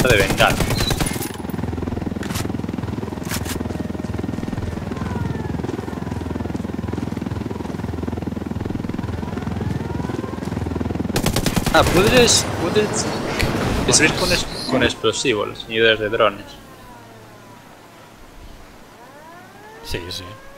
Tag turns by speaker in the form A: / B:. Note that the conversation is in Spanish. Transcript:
A: de bengala. Ah, puedes destruir con explosivos, los inhibidores de drones.
B: Sí, sí.